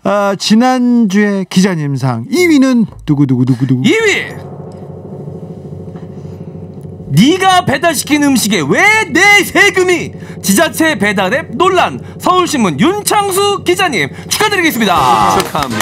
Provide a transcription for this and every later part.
지난주에 기자님상 2위는 누구누구누구누구. 2위. 네가 배달시킨 음식에 왜 내 세금이? 지자체 배달앱 논란. 서울신문 윤창수 기자님 축하드리겠습니다. 축하합니다.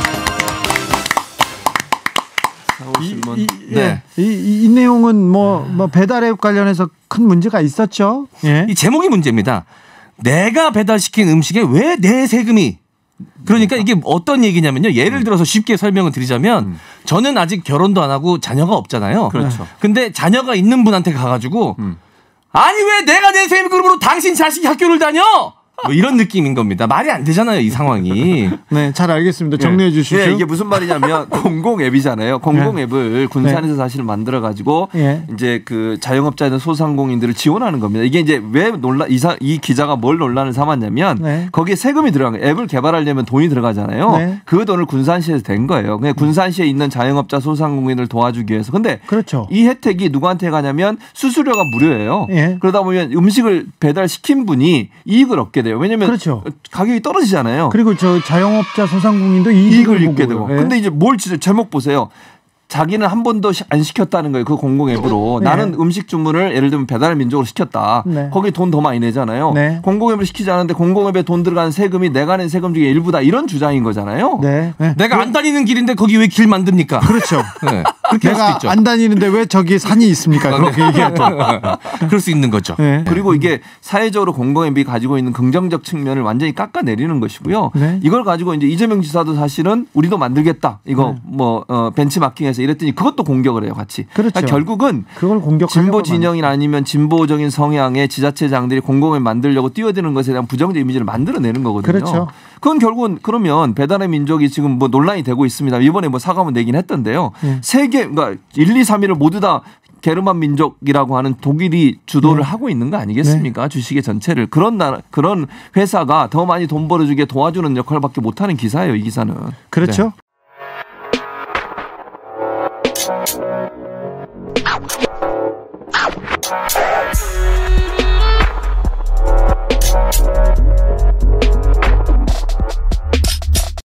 서울신문. 네. 이 내용은 뭐 배달앱 관련해서 큰 문제가 있었죠. 예. 이 제목이 문제입니다. 내가 배달시킨 음식에 왜 내 세금이? 그러니까 이게 어떤 얘기냐면요. 예를 들어서 쉽게 설명을 드리자면 저는 아직 결혼도 안 하고 자녀가 없잖아요. 그렇죠. 근데 자녀가 있는 분한테 가가지고 아니 왜 내가 내 세금으로 당신 자식이 학교를 다녀? 뭐 이런 느낌인 겁니다. 말이 안 되잖아요, 이 상황이. 네, 잘 알겠습니다. 정리해 주시죠. 네, 이게 무슨 말이냐면 공공 앱이잖아요. 공공 앱을 군산에서 사실 만들어 가지고 이제 그 자영업자나 소상공인들을 지원하는 겁니다. 이게 이제 왜 이 기자가 뭘 논란을 삼았냐면 거기에 세금이 들어간 거예요. 앱을 개발하려면 돈이 들어가잖아요. 그 돈을 군산시에서 된 거예요. 그냥 군산시에 있는 자영업자 소상공인을 도와주기 위해서. 근데 그렇죠. 이 혜택이 누구한테 가냐면 수수료가 무료예요. 그러다 보면 음식을 배달시킨 분이 이익을 얻게 돼요. 왜냐면 그렇죠. 가격이 떨어지잖아요. 그리고 저 자영업자 소상공인도 이익을 입게 되고. 근데 이제 뭘 진짜 제목 보세요. 자기는 한 번도 안 시켰다는 거예요. 그 공공 앱으로. 나는 음식 주문을 예를 들면 배달 민족으로 시켰다. 거기 돈 더 많이 내잖아요. 공공 앱을 시키지 않았는데 공공 앱에 돈 들어가는 세금이 내가 낸 세금 중에 일부다. 이런 주장인 거잖아요. 내가 안 다니는 길인데 거기 왜 길 만듭니까? 그렇죠. 네. 그렇게 내가 할 수도 있죠. 안 다니는데 왜 저기 산이 있습니까? 그렇게 얘기해도. 그럴 수 있는 거죠. 그리고 이게 사회적으로 공공 앱이 가지고 있는 긍정적 측면을 완전히 깎아내리는 것이고요. 이걸 가지고 이제 이재명 지사도 사실은 우리도 만들겠다. 이거 벤치마킹해서 이랬더니 그것도 공격을 해요, 같이. 그렇죠. 그러니까 결국은 그걸 진보 진영이나 아니면 진보적인 성향의 지자체장들이 공공을 만들려고 뛰어드는 것에 대한 부정적 이미지를 만들어내는 거거든요. 그렇죠. 그건 결국은 그러면 배달의 민족이 지금 뭐 논란이 되고 있습니다. 이번에 뭐 사과문 내긴 했던데요. 세계 그러니까 1, 2, 3위를 모두 다 게르만 민족이라고 하는 독일이 주도를 하고 있는 거 아니겠습니까? 주식의 전체를. 그런 회사가 더 많이 돈 벌어주게 도와주는 역할밖에 못하는 기사예요. 이 기사는. 그렇죠. 네.